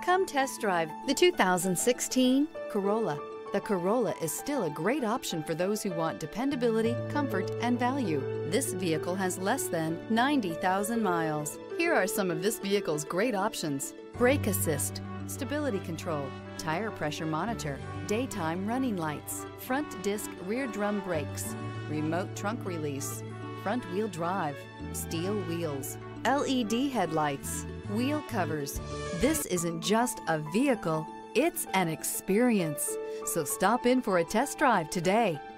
Come test drive the 2016 Corolla. The Corolla is still a great option for those who want dependability, comfort, and value. This vehicle has less than 90,000 miles. Here are some of this vehicle's great options: brake assist, stability control, tire pressure monitor, daytime running lights, front disc rear drum brakes, remote trunk release, front wheel drive, steel wheels, LED headlights, wheel covers. This isn't just a vehicle, it's an experience. So stop in for a test drive today.